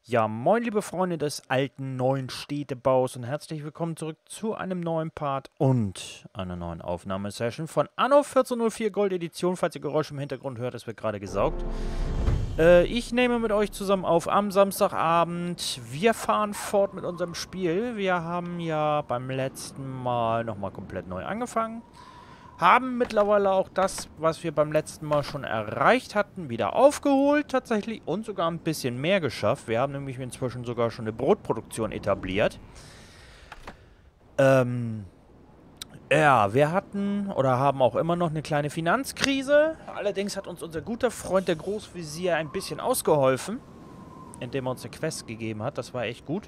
Ja, moin liebe Freunde des alten neuen Städtebaus und herzlich willkommen zurück zu einem neuen Part und einer neuen Aufnahmesession von Anno 1404 Gold Edition. Falls ihr Geräusche im Hintergrund hört, es wird gerade gesaugt. Ich nehme mit euch zusammen auf am Samstagabend. Wir fahren fort mit unserem Spiel. Wir haben ja beim letzten Mal nochmal komplett neu angefangen. Haben mittlerweile auch das, was wir beim letzten Mal schon erreicht hatten, wieder aufgeholt tatsächlich und sogar ein bisschen mehr geschafft. Wir haben nämlich inzwischen sogar schon eine Brotproduktion etabliert. Ja, wir hatten oder haben auch immer noch eine kleine Finanzkrise. Allerdings hat uns unser guter Freund, der Großvezier, ein bisschen ausgeholfen, indem er uns eine Quest gegeben hat. Das war echt gut.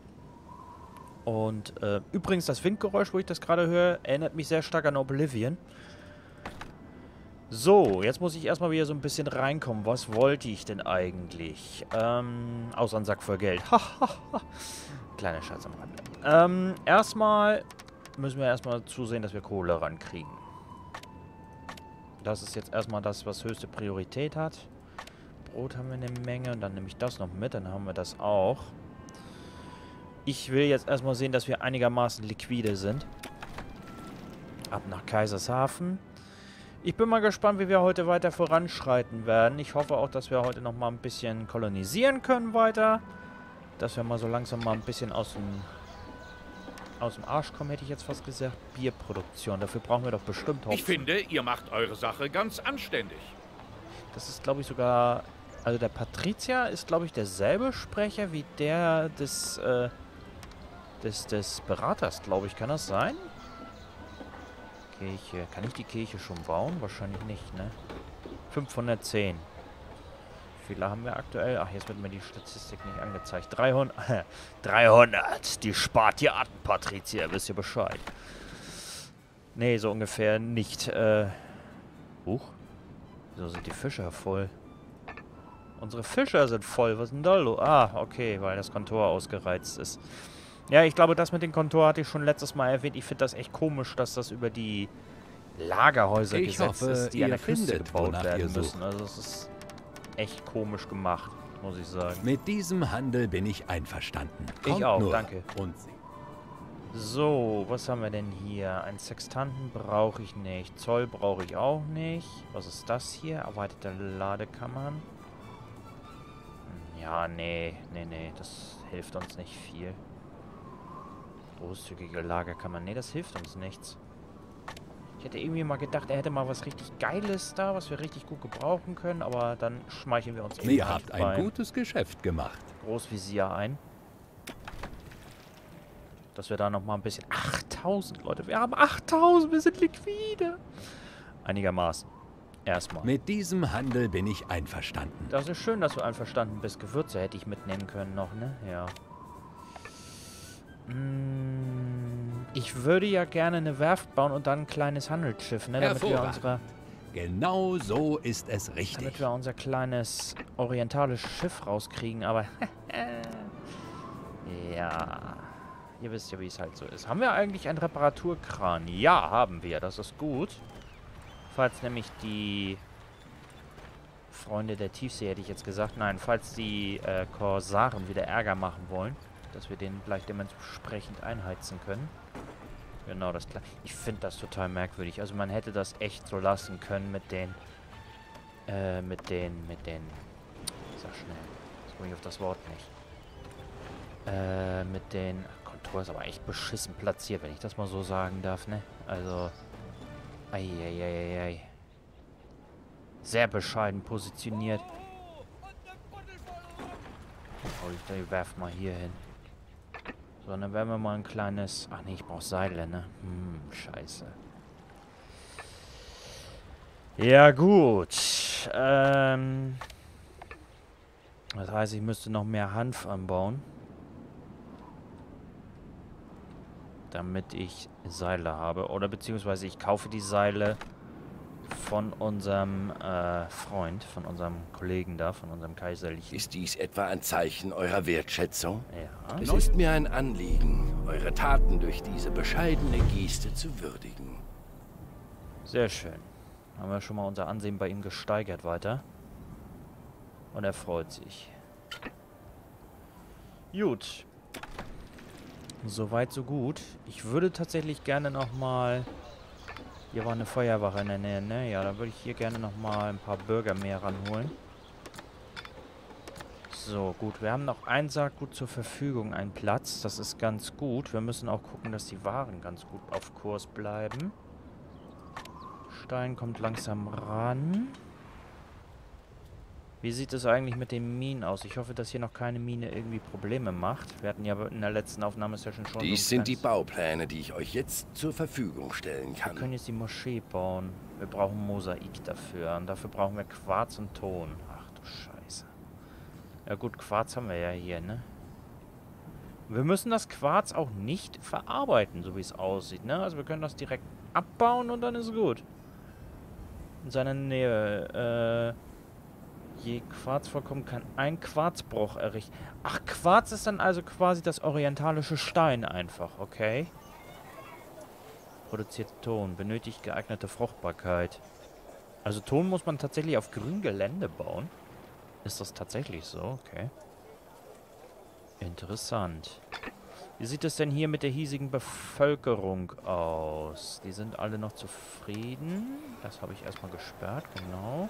Und übrigens, das Windgeräusch, wo ich das gerade höre, erinnert mich sehr stark an Oblivion. So, jetzt muss ich erstmal wieder so ein bisschen reinkommen. Was wollte ich denn eigentlich? Außer einen Sack voll Geld. Kleiner Scherz am Rande. Erstmal müssen wir erstmal zusehen, dass wir Kohle rankriegen. Das ist jetzt erstmal das, was höchste Priorität hat. Brot haben wir eine Menge und dann nehme ich das noch mit, dann haben wir das auch. Ich will jetzt erstmal sehen, dass wir einigermaßen liquide sind. Ab nach Kaisershafen. Ich bin mal gespannt, wie wir heute weiter voranschreiten werden. Ich hoffe auch, dass wir heute noch mal ein bisschen kolonisieren können weiter. Dass wir mal so langsam mal ein bisschen aus dem Arsch kommen, hätte ich jetzt fast gesagt. Bierproduktion, dafür brauchen wir doch bestimmt Hopfen. Ich finde, ihr macht eure Sache ganz anständig. Das ist, glaube ich, sogar... Also der Patrizier ist, glaube ich, derselbe Sprecher wie der des Beraters, glaube ich. Kann das sein? Kirche. Kann ich die Kirche schon bauen? Wahrscheinlich nicht, ne? 510. Wie viele haben wir aktuell? Ach, jetzt wird mir die Statistik nicht angezeigt. 300. 300. Die Spartiaten, Patrizier. Wisst ihr Bescheid? Nee, so ungefähr nicht. Huch. Wieso sind die Fischer voll? Unsere Fischer sind voll. Was ist denn da los? Ah, okay, weil das Kontor ausgereizt ist. Ja, ich glaube, das mit dem Kontor hatte ich schon letztes Mal erwähnt. Ich finde das echt komisch, dass das über die Lagerhäuser gesetzt ist, die an der Küste gebaut werden müssen. Also es ist echt komisch gemacht, muss ich sagen. Mit diesem Handel bin ich einverstanden. Ich auch, danke. Und so, was haben wir denn hier? Einen Sextanten brauche ich nicht. Zoll brauche ich auch nicht. Was ist das hier? Erweiterte Ladekammern. Ja, nee, das hilft uns nicht viel. Großzügige Lagerkammern. Nee, das hilft uns nichts. Ich hätte irgendwie mal gedacht, er hätte mal was richtig Geiles da, was wir richtig gut gebrauchen können, aber dann schmeicheln wir uns ihr habt ein gutes Geschäft gemacht. Großvisier ein. Dass wir da nochmal ein bisschen... 8000, Leute, wir haben 8000, wir sind liquide. Einigermaßen. Erstmal. Mit diesem Handel bin ich einverstanden. Das ist schön, dass du einverstanden bist. Gewürze hätte ich mitnehmen können noch, ne? Ja. Ich würde ja gerne eine Werft bauen und dann ein kleines Handelsschiff, ne? Genau so ist es richtig. Damit wir unser kleines orientalisches Schiff rauskriegen, aber... ja... Ihr wisst ja, wie es halt so ist. Haben wir eigentlich einen Reparaturkran? Ja, haben wir. Das ist gut. Falls nämlich die... Freunde der Tiefsee, hätte ich jetzt gesagt. Nein, falls die Korsaren wieder Ärger machen wollen, dass wir den gleich dementsprechend einheizen können. Genau, das klar. Ich finde das total merkwürdig. Also man hätte das echt so lassen können mit den... Ich sag schnell. Jetzt komme ich auf das Wort nicht. Mit den... Kontor ist aber echt beschissen platziert, wenn ich das mal so sagen darf, ne? Also... Eieieiei. Sehr bescheiden positioniert. Oh, ich werf mal hier hin. So, dann werden wir mal ein kleines... Ach nee, ich brauche Seile, ne? Scheiße. Ja, gut. Das heißt, ich müsste noch mehr Hanf anbauen. Damit ich Seile habe. Oder beziehungsweise ich kaufe die Seile von unserem Freund, von unserem Kollegen da, von unserem Kaiserlichen. Ist dies etwa ein Zeichen eurer Wertschätzung? Ja. Es ist mir ein Anliegen, eure Taten durch diese bescheidene Geste zu würdigen. Sehr schön. Haben wir schon mal unser Ansehen bei ihm gesteigert weiter. Und er freut sich. Gut. Soweit, so gut. Ich würde tatsächlich gerne nochmal... Hier war eine Feuerwache in der Nähe, ne? Ja, dann würde ich hier gerne nochmal ein paar Bürger mehr ranholen. So, gut. Wir haben noch ein Saatgut zur Verfügung, einen Platz. Das ist ganz gut. Wir müssen auch gucken, dass die Waren ganz gut auf Kurs bleiben. Stein kommt langsam ran. Wie sieht es eigentlich mit den Minen aus? Ich hoffe, dass hier noch keine Mine irgendwie Probleme macht. Wir hatten ja in der letzten Aufnahmesession schon... Dies sind die Baupläne, die ich euch jetzt zur Verfügung stellen kann. Wir können jetzt die Moschee bauen. Wir brauchen Mosaik dafür. Und dafür brauchen wir Quarz und Ton. Ach du Scheiße. Ja gut, Quarz haben wir ja hier, ne? Wir müssen das Quarz auch nicht verarbeiten, so wie es aussieht, ne? Also wir können das direkt abbauen und dann ist es gut. In seiner Nähe, je Quarz vorkommt, kann ein Quarzbruch errichten. Ach, Quarz ist dann also quasi das orientalische Stein einfach, okay? Produziert Ton, benötigt geeignete Fruchtbarkeit. Also Ton muss man tatsächlich auf grünem Gelände bauen. Ist das tatsächlich so? Okay. Interessant. Wie sieht es denn hier mit der hiesigen Bevölkerung aus? Die sind alle noch zufrieden. Das habe ich erstmal gesperrt, genau.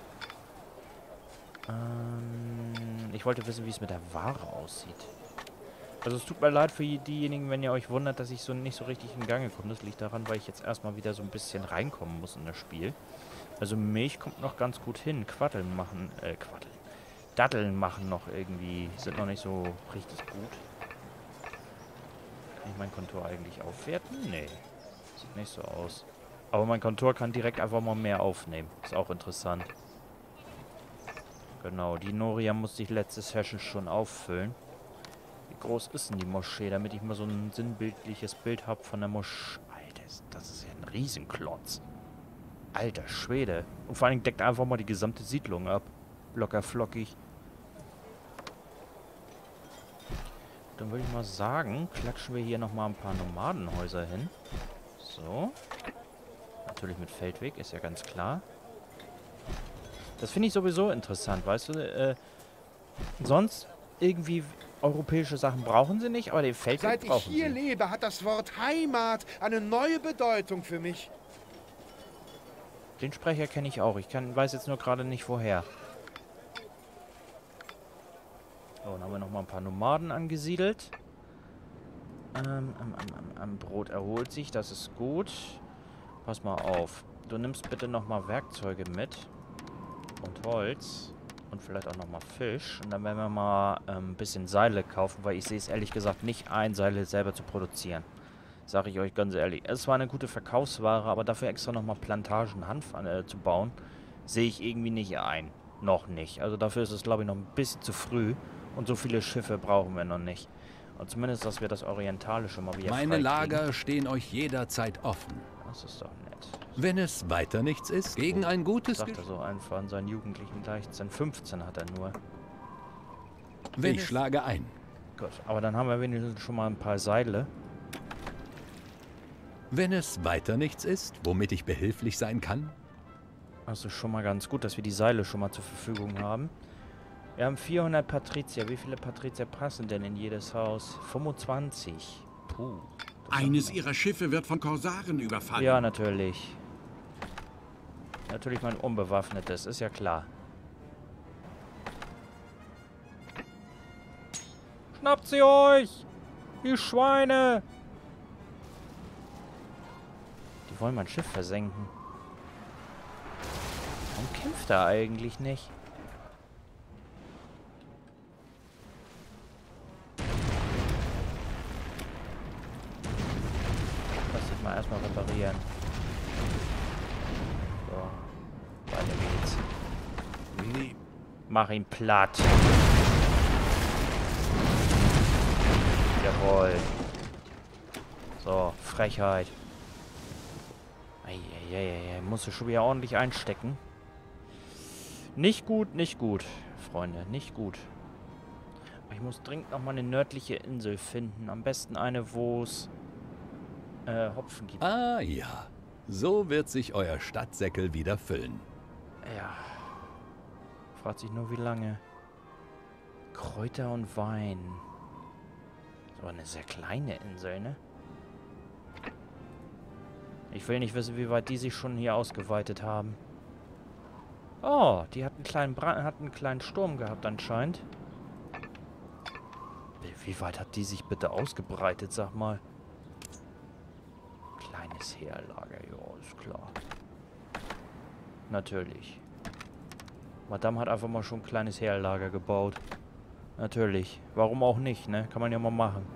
Ich wollte wissen, wie es mit der Ware aussieht. Also es tut mir leid für diejenigen, wenn ihr euch wundert, dass ich so nicht so richtig in Gange komme. Das liegt daran, weil ich jetzt erstmal wieder so ein bisschen reinkommen muss in das Spiel. Also Milch kommt noch ganz gut hin. Datteln machen noch irgendwie, sind noch nicht so richtig gut. Kann ich mein Kontor eigentlich aufwerten? Nee. Sieht nicht so aus. Aber mein Kontor kann direkt einfach mal mehr aufnehmen. Ist auch interessant. Genau, die Noria musste ich letzte Session schon auffüllen. Wie groß ist denn die Moschee, damit ich mal so ein sinnbildliches Bild habe von der Moschee. Alter, das ist ja ein Riesenklotz. Alter Schwede. Und vor allem deckt einfach mal die gesamte Siedlung ab. Locker flockig. Dann würde ich mal sagen, klatschen wir hier nochmal ein paar Nomadenhäuser hin. So. Natürlich mit Feldweg, ist ja ganz klar. Das finde ich sowieso interessant, weißt du? Sonst irgendwie europäische Sachen brauchen sie nicht, aber den Feldweg brauchen sie. Seit ich hier lebe, hat das Wort Heimat eine neue Bedeutung für mich. Den Sprecher kenne ich auch. Ich weiß jetzt nur gerade nicht, woher. So, dann haben wir nochmal ein paar Nomaden angesiedelt. Brot erholt sich, das ist gut. Pass mal auf. Du nimmst bitte nochmal Werkzeuge mit. Und Holz. Und vielleicht auch nochmal Fisch. Und dann werden wir mal ein bisschen Seile kaufen, weil ich sehe es ehrlich gesagt nicht ein, Seile selber zu produzieren. Sage ich euch ganz ehrlich. Es war eine gute Verkaufsware, aber dafür extra nochmal Plantagen Hanf zu bauen, sehe ich irgendwie nicht ein. Noch nicht. Also dafür ist es, glaube ich, noch ein bisschen zu früh. Und so viele Schiffe brauchen wir noch nicht. Und zumindest, dass wir das Orientalische mal wieder Meine Lager stehen euch jederzeit offen. Das ist doch nett. Wenn es weiter nichts ist, gegen ein gutes Sagt er so einfach in seinen jugendlichen Leichtsinn. 15 hat er nur. Ich schlage ein. Gut, aber dann haben wir wenigstens schon mal ein paar Seile. Wenn es weiter nichts ist, womit ich behilflich sein kann? Also schon mal ganz gut, dass wir die Seile schon mal zur Verfügung haben. Wir haben 400 Patrizier. Wie viele Patrizier passen denn in jedes Haus? 25. Puh. Eines ihrer Schiffe wird von Korsaren überfallen. Ja, natürlich. Natürlich mein unbewaffnetes, ist ja klar. Schnappt sie euch! Die Schweine! Die wollen mein Schiff versenken. Warum kämpft er eigentlich nicht? Lass dich mal erstmal reparieren. So. Weiter geht's. Mach ihn platt. Jawohl. So, Frechheit. Eieieiei, musst du schon wieder ordentlich einstecken. Nicht gut, nicht gut, Freunde, nicht gut. Ich muss dringend noch mal eine nördliche Insel finden. Am besten eine, wo es Hopfen gibt. Ah ja, so wird sich euer Stadtsäckel wieder füllen. Ja. Fragt sich nur, wie lange. Kräuter und Wein. Aber eine sehr kleine Insel, ne? Ich will nicht wissen, wie weit die sich schon hier ausgeweitet haben. Oh, die hat einen kleinen Sturm gehabt anscheinend. Wie weit hat die sich bitte ausgebreitet, sag mal? Kleines Heerlager, ja, ist klar. Natürlich. Madame hat einfach mal schon ein kleines Heerlager gebaut. Natürlich. Warum auch nicht, ne? Kann man ja mal machen.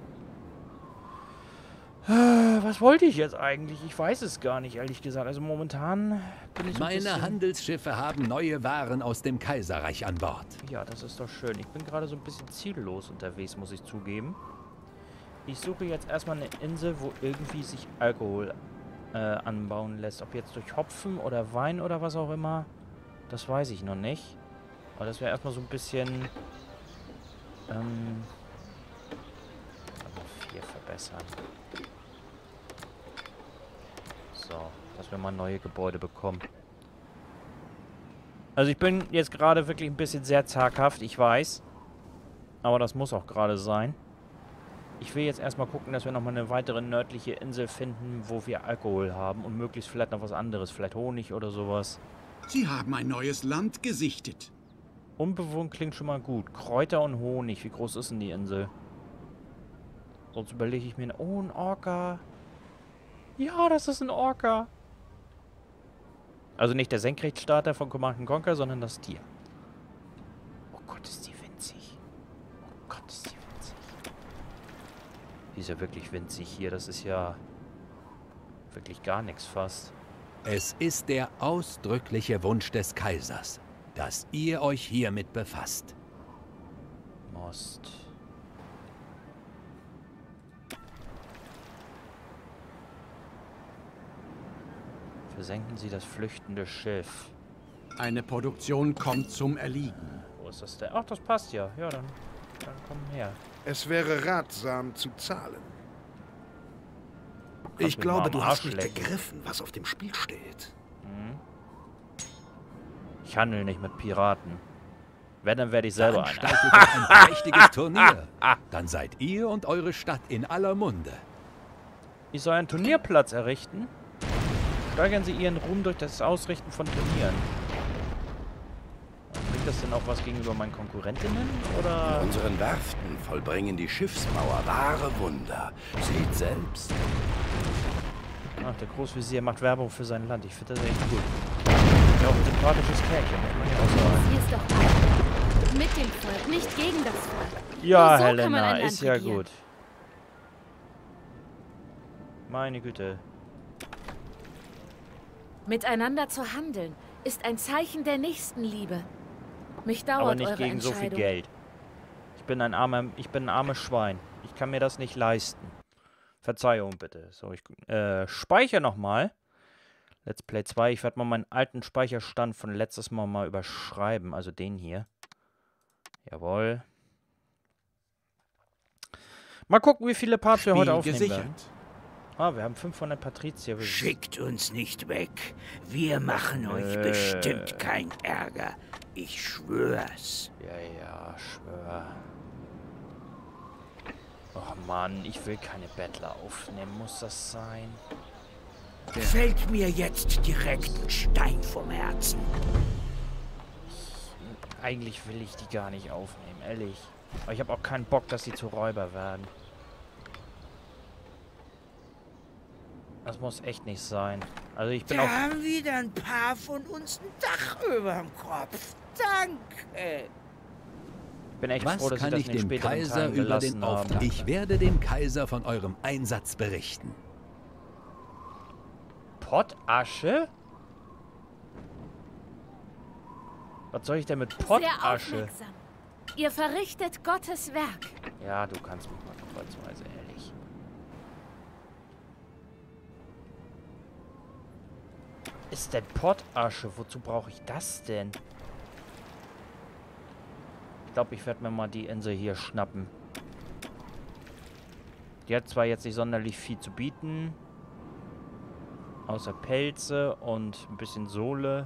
Was wollte ich jetzt eigentlich? Ich weiß es gar nicht, ehrlich gesagt. Also momentan bin ich so ein bisschen... Meine Handelsschiffe haben neue Waren aus dem Kaiserreich an Bord. Ja, das ist doch schön. Ich bin gerade so ein bisschen ziellos unterwegs, muss ich zugeben. Ich suche jetzt erstmal eine Insel, wo irgendwie sich Alkohol anbauen lässt. Ob jetzt durch Hopfen oder Wein oder was auch immer, das weiß ich noch nicht. Aber das wäre erstmal so ein bisschen... also 4 verbessern. So, dass wir mal neue Gebäude bekommen. Also ich bin jetzt gerade wirklich ein bisschen sehr zaghaft, ich weiß. Aber das muss auch gerade sein. Ich will jetzt erstmal gucken, dass wir nochmal eine weitere nördliche Insel finden, wo wir Alkohol haben und möglichst vielleicht noch was anderes. Vielleicht Honig oder sowas. Sie haben ein neues Land gesichtet. Unbewohnt klingt schon mal gut. Kräuter und Honig. Wie groß ist denn die Insel? Sonst überlege ich mir... Oh, ein Orca. Ja, das ist ein Orca. Also nicht der Senkrechtstarter von Command & Conquer, sondern das Tier. Oh Gott, ist die winzig. Oh Gott, ist die winzig. Die ist ja wirklich winzig hier. Das ist ja wirklich gar nichts fast. Es ist der ausdrückliche Wunsch des Kaisers, dass ihr euch hiermit befasst. Most. Versenken Sie das flüchtende Schiff. Eine Produktion kommt zum Erliegen. Wo ist das denn? Ach, das passt ja. Ja, dann komm her. Es wäre ratsam zu zahlen. Ich glaube, du hast nicht begriffen, was auf dem Spiel steht. Ich handle nicht mit Piraten. Wenn, dann werde ich selber einer. Veranstaltet ein prächtiges Turnier. Dann seid ihr und eure Stadt in aller Munde. Ich soll einen Turnierplatz errichten? Steigern Sie Ihren Ruhm durch das Ausrichten von Turnieren. Bringt das denn auch was gegenüber meinen Konkurrentinnen? Oder? In unseren Werften vollbringen die Schiffsbauer wahre Wunder. Seht selbst. Ach, der Großvezier macht Werbung für sein Land. Ich finde das echt gut. Ja, auch ein sympathisches Kerlchen, muss man ja auch sagen. Hier ist doch alles. Mit dem Volk, nicht gegen das Volk. Ja, Nur so kann man Helena, ein Land ist ja regieren. gut. Meine Güte. Miteinander zu handeln, ist ein Zeichen der Nächstenliebe. Mich dauert Aber nicht eure gegen so viel Entscheidung. Geld. Ich bin ein armes Schwein. Ich kann mir das nicht leisten. Verzeihung bitte. So, ich speichere nochmal. Let's Play 2. Ich werde mal meinen alten Speicherstand von letztes Mal überschreiben. Also den hier. Jawohl. Mal gucken, wie viele Parts wir heute aufnehmen werden. Ah, wir haben 500 Patrizier. Schickt uns nicht weg. Wir machen euch bestimmt keinen Ärger. Ich schwör's. Ja, schwör. Oh Mann, ich will keine Bettler aufnehmen. Muss das sein? Fällt mir jetzt direkt ein Stein vom Herzen. Eigentlich will ich die gar nicht aufnehmen, ehrlich. Aber ich habe auch keinen Bock, dass die zu Räuber werden. Das muss echt nicht sein. Also ich bin Da auch... haben wieder ein paar von uns ein Dach überm Kopf. Danke. bin echt Was froh, dass kann sie das ich in den dem späteren Kaiser Teilen über gelassen den haben. Auftrag? Ich werde dem Kaiser von eurem Einsatz berichten. Pottasche? Was soll ich denn mit Sehr Pottasche? aufmerksam. Ihr verrichtet Gottes Werk. Ja, du kannst mich mal kreuzweise, ehrlich. Ist denn Pottasche? Wozu brauche ich das denn? Ich glaube, ich werde mir mal die Insel hier schnappen. Die hat zwar jetzt nicht sonderlich viel zu bieten. Außer Pelze und ein bisschen Sohle.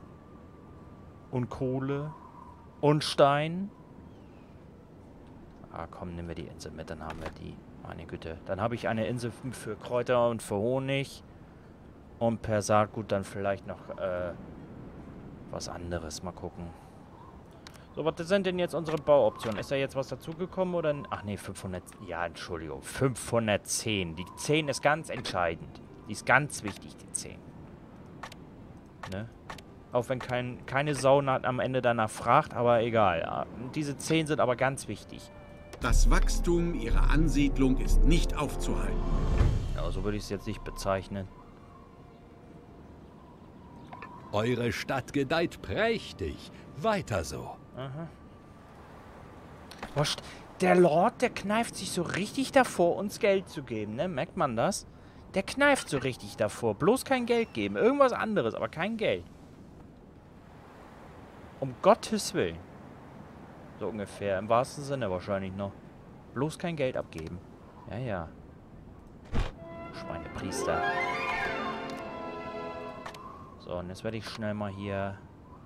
Und Kohle. Und Stein. Ah, komm, nehmen wir die Insel mit, dann haben wir die. Meine Güte. Dann habe ich eine Insel für Kräuter und für Honig. Und per Saatgut dann vielleicht noch, was anderes. Mal gucken. So, was sind denn jetzt unsere Bauoptionen? Ist da jetzt was dazugekommen oder... Ach nee, 500... Ja, Entschuldigung. 510. Die 10 ist ganz entscheidend. Die ist ganz wichtig, die 10. Ne? Auch wenn keine Sau am Ende danach fragt, aber egal. Diese 10 sind aber ganz wichtig. Das Wachstum ihrer Ansiedlung ist nicht aufzuhalten. Ja, so würde ich es jetzt nicht bezeichnen. Eure Stadt gedeiht prächtig. Weiter so. Aha. Der Lord, der kneift sich so richtig davor, uns Geld zu geben, ne? Merkt man das? Der kneift so richtig davor. Bloß kein Geld geben. Irgendwas anderes, aber kein Geld. Um Gottes Willen. So ungefähr. Im wahrsten Sinne wahrscheinlich noch. Bloß kein Geld abgeben. Ja, ja. Schweinepriester. So, und jetzt werde ich schnell mal hier...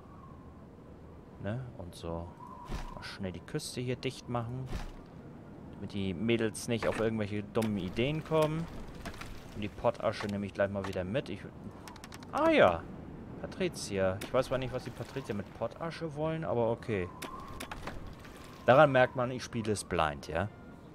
Ne? Und so. Mal schnell die Küste hier dicht machen. Damit die Mädels nicht auf irgendwelche dummen Ideen kommen. Und die Pottasche nehme ich gleich mal wieder mit. Ah ja. Patrizia. Ich weiß zwar nicht, was die Patrizia mit Pottasche wollen, aber okay. Daran merkt man, ich spiele es blind, ja.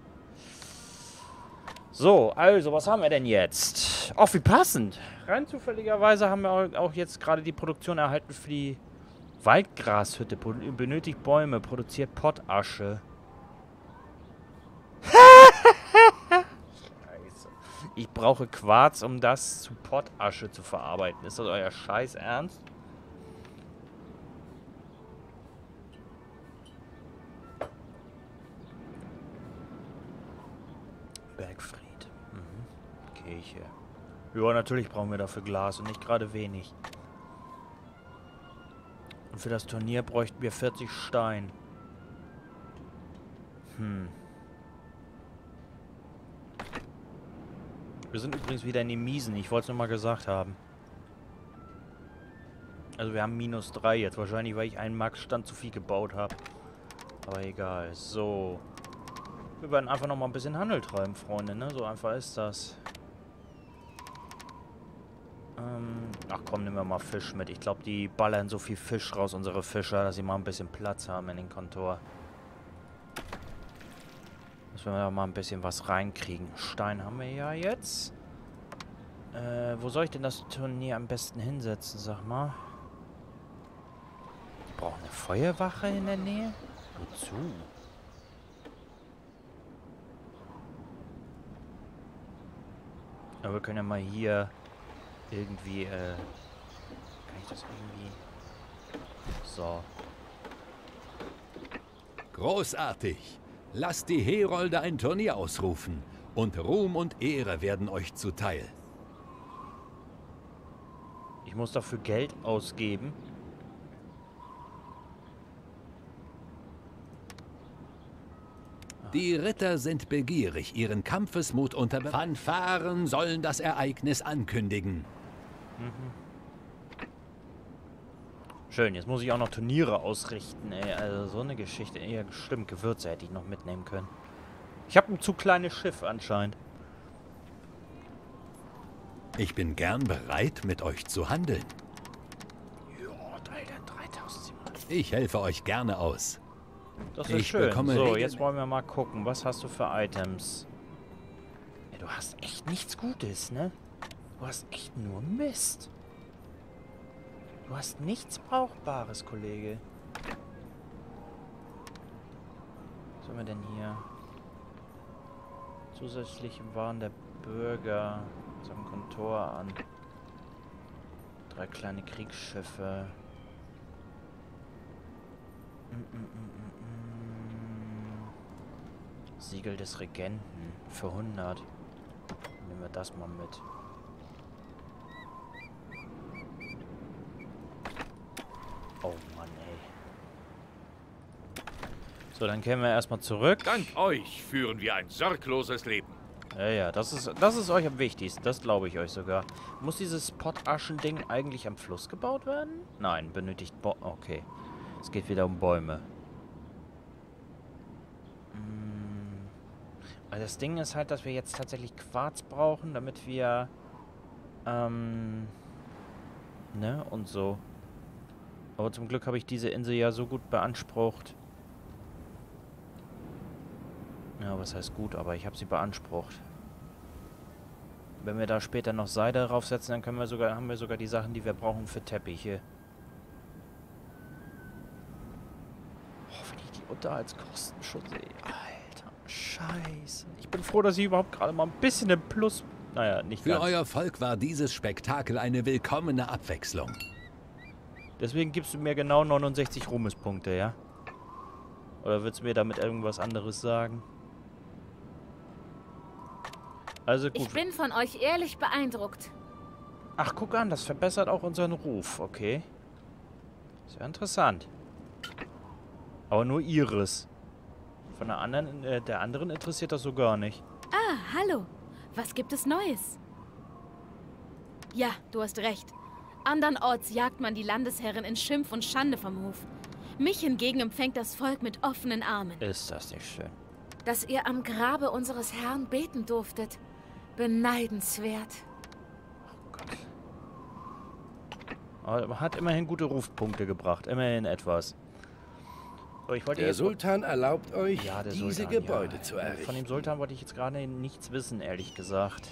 So, also, was haben wir denn jetzt? Ach, wie passend. Rein zufälligerweise haben wir auch jetzt gerade die Produktion erhalten für die Waldgrashütte. Benötigt Bäume, produziert Pottasche. Scheiße. Ich brauche Quarz, um das zu Pottasche zu verarbeiten. Ist das euer Scheiß Ernst? Bergfried. Mhm. Kirche. Ja, natürlich brauchen wir dafür Glas und nicht gerade wenig. Und für das Turnier bräuchten wir 40 Stein. Wir sind übrigens wieder in den Miesen. Ich wollte es nochmal gesagt haben. Also wir haben -3 jetzt. Wahrscheinlich, weil ich einen Max-Stand zu viel gebaut habe. Aber egal. So. Wir werden einfach nochmal ein bisschen Handel treiben, Freunde, ne? So einfach ist das. Ach komm, nehmen wir mal Fisch mit. Ich glaube, die ballern so viel Fisch raus, unsere Fischer, dass sie mal ein bisschen Platz haben in den Kontor. Müssen wir mal ein bisschen was reinkriegen. Stein haben wir ja jetzt. Wo soll ich denn das Turnier am besten hinsetzen, sag mal? Ich brauche eine Feuerwache in der Nähe? Wozu? Aber wir können ja mal hier irgendwie, kann ich das irgendwie... So. Großartig. Lasst die Herolde ein Turnier ausrufen. Und Ruhm und Ehre werden euch zuteil. Ich muss dafür Geld ausgeben. Die Ritter sind begierig, ihren Kampfesmut unter Fanfaren sollen das Ereignis ankündigen. Schön, jetzt muss ich auch noch Turniere ausrichten, ey. Also so eine Geschichte. Ja, stimmt, Gewürze hätte ich noch mitnehmen können. Ich habe ein zu kleines Schiff anscheinend. Ich bin gern bereit, mit euch zu handeln. Ja, 3700. Ich helfe euch gerne aus. Das ist schön. So, jetzt wollen wir mal gucken. Was hast du für Items? Ja, du hast echt nichts Gutes, ne? Du hast echt nur Mist. Du hast nichts Brauchbares, Kollege. Was haben wir denn hier? Zusätzliche Waren der Bürger. Unserem Kontor an. 3 kleine Kriegsschiffe. Siegel des Regenten für 100. Nehmen wir das mal mit. Oh Mann, ey. So, dann kehren wir erstmal zurück. Dank euch führen wir ein sorgloses Leben. Ja, ja, das ist euch am wichtigsten. Das glaube ich euch sogar. Muss dieses Pottaschen-Ding eigentlich am Fluss gebaut werden? Nein, benötigt Okay. Es geht wieder um Bäume. Also das Ding ist halt, dass wir jetzt tatsächlich Quarz brauchen, damit wir, ne, und so. Aber zum Glück habe ich diese Insel ja so gut beansprucht. Ja, was heißt gut, aber ich habe sie beansprucht. Wenn wir da später noch Seide draufsetzen, dann haben wir sogar die Sachen, die wir brauchen für Teppiche. Oh, wenn ich die Unterhaltskosten schon sehe. Alter, scheiße. Ich bin froh, dass ich überhaupt gerade mal ein bisschen im Plus... Naja, nicht ganz. Für euer Volk war dieses Spektakel eine willkommene Abwechslung. Deswegen gibst du mir genau 69 Ruhmespunkte, ja? Oder willst du mir damit irgendwas anderes sagen? Also gut. Ich bin von euch ehrlich beeindruckt. Ach, guck an, das verbessert auch unseren Ruf, okay. Sehr interessant. Aber nur ihres. Von der anderen interessiert das so gar nicht. Ah, hallo. Was gibt es Neues? Ja, du hast recht. Andernorts jagt man die Landesherren in Schimpf und Schande vom Hof. Mich hingegen empfängt das Volk mit offenen Armen. Ist das nicht schön? Dass ihr am Grabe unseres Herrn beten durftet. Beneidenswert. Oh Gott. Aber hat immerhin gute Rufpunkte gebracht. Immerhin etwas. So, ich wollte Der jetzt... Sultan erlaubt euch, Ja, der diese Sultan, Gebäude ja. zu errichten. Von dem Sultan wollte ich jetzt gerade nichts wissen, ehrlich gesagt.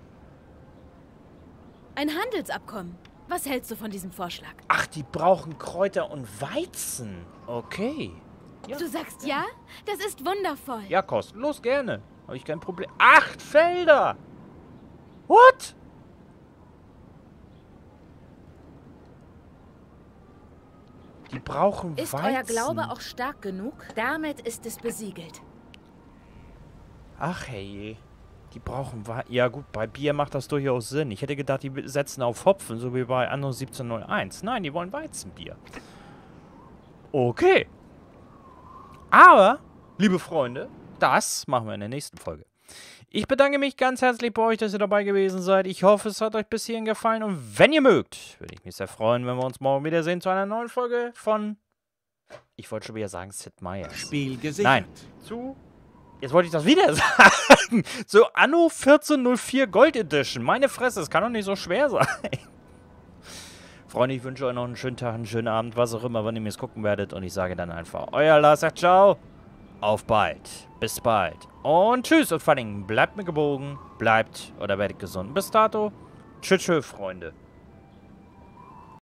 Ein Handelsabkommen. Was hältst du von diesem Vorschlag? Ach, die brauchen Kräuter und Weizen. Okay. Ja. Du sagst ja? Das ist wundervoll. Ja, kostenlos, gerne. Habe ich kein Problem. 8 Felder! What? Die brauchen Ist Weizen. euer Glaube auch stark genug? Damit ist es besiegelt. Ach hey, die brauchen Weizen. Ja gut, bei Bier macht das durchaus Sinn. Ich hätte gedacht, die setzen auf Hopfen, so wie bei Anno 1701. Nein, die wollen Weizenbier. Okay. Aber, liebe Freunde, das machen wir in der nächsten Folge. Ich bedanke mich ganz herzlich bei euch, dass ihr dabei gewesen seid. Ich hoffe, es hat euch bis hierhin gefallen. Und wenn ihr mögt, würde ich mich sehr freuen, wenn wir uns morgen wiedersehen zu einer neuen Folge von... Ich wollte schon wieder sagen Sid Meier's. Spiel gesichert. Nein, zu... Jetzt wollte ich das wieder sagen. So Anno 1404 Gold Edition. Meine Fresse, es kann doch nicht so schwer sein. Freunde, ich wünsche euch noch einen schönen Tag, einen schönen Abend, was auch immer, wann ihr mir es gucken werdet. Und ich sage dann einfach, euer Lars sagt ciao. Auf bald. Bis bald. Und tschüss. Und vor allem bleibt mir gewogen. Bleibt oder werdet gesund. Bis dato. Tschüss, Freunde.